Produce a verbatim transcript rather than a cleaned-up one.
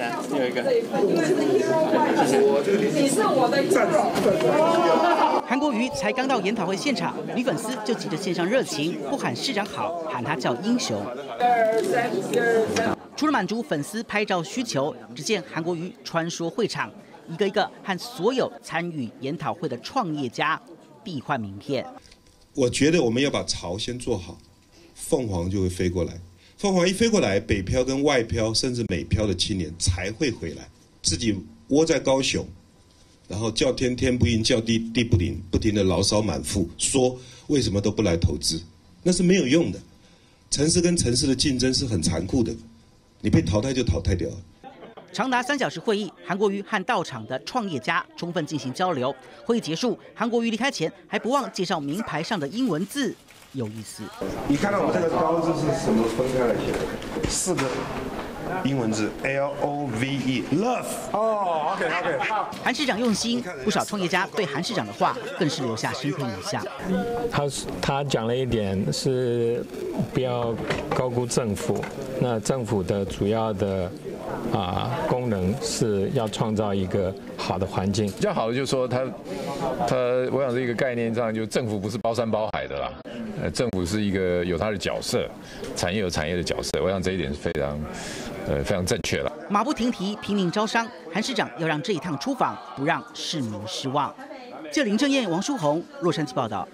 来，有一个。 你是我的 hero。 韩国瑜才刚到研讨会现场，女粉丝就急着献上热情，不喊市长好，喊他叫英雄。除了满足粉丝拍照需求，只见韩国瑜穿梭会场，一个一个和所有参与研讨会的创业家递换名片。 我觉得我们要把巢先做好，凤凰就会飞过来。凤凰一飞过来，北漂跟外漂甚至美漂的青年才会回来，自己窝在高雄，然后叫天天不应，叫地地不灵，不停的牢骚满腹，说为什么都不来投资，那是没有用的。城市跟城市的竞争是很残酷的，你被淘汰就淘汰掉了。 长达三小时会议，韩国瑜和到场的创业家充分进行交流。会议结束，韩国瑜离开前还不忘介绍名牌上的英文字，有意思。 你看到我这个刀字是什么分开来写的？四个英文字 L O V E，Love。哦 ，OK OK。 韩市长用心，不少创业家对韩市长的话更是留下深刻印象。 他他讲了一点是不要高估政府，那政府的主要的啊功能是要创造一个好的环境。 比较好的就是说他他，我想这个概念上，就政府不是包山包海的啦，呃，政府是一个有它的角色，产业有产业的角色，我想这一点是非常呃非常正确了。 马不停蹄，拼命招商，韩市长要让这一趟出访不让市民失望。记者林正燕、王书宏，洛杉矶报道。